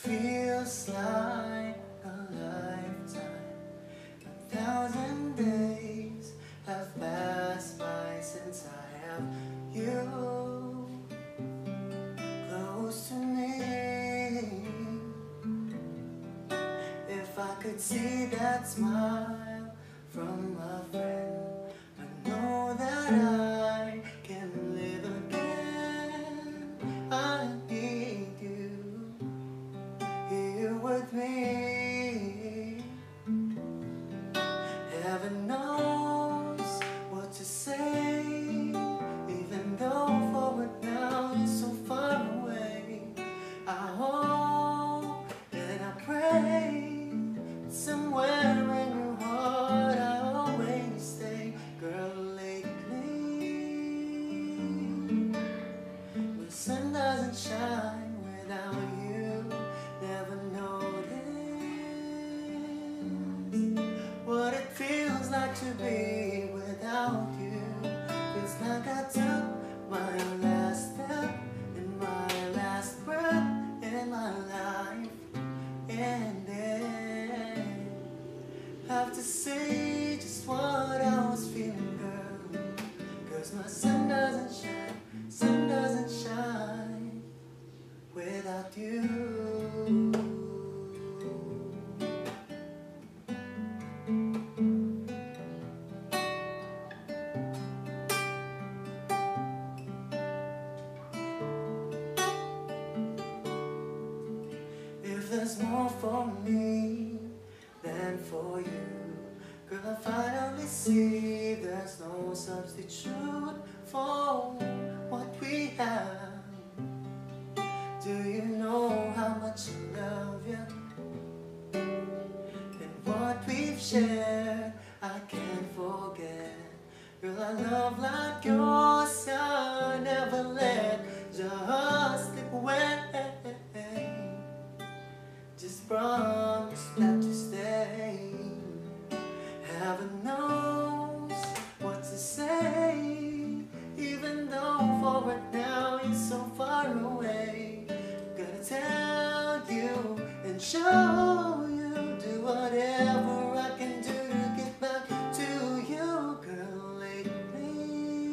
feels like a lifetime. 1,000 days have passed by since I have you close to me. If I could see that smile from a friend, I know that I can live again. I need you here with me. Heaven knows what to say, even though for it now you're so far away. I hope and I pray that somewhere in your heart I'll always stay. Girl, lately the sun doesn't shine without you. Never noticed what it feels like to be without you. Feels like I took my last step and my last breath in my life, and then have to say just what I was feeling, girl. 'Cause my sun doesn't shine without you. If there's more for me than for you, girl, I finally see there's no substitute for what we have. Do you know how much I love you? And what we've shared I can't forget. Girl, a love like yours I never let just slip away. Just promise that you stay. Heaven knows what to say, even though for right now you're so far away. Gotta tell you and show you, do whatever I can do to get back to you. Girl, lately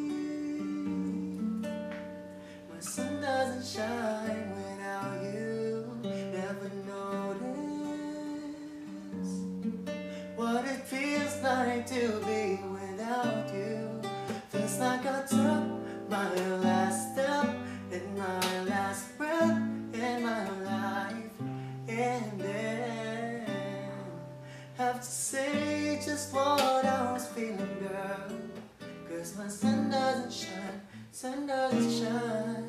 my sun doesn't shine without you. Never noticed what it feels like to be without you. Feels like I took my last step and my last breath in my life, and then have to say just what I was feeling, girl. 'Cause my sun doesn't shine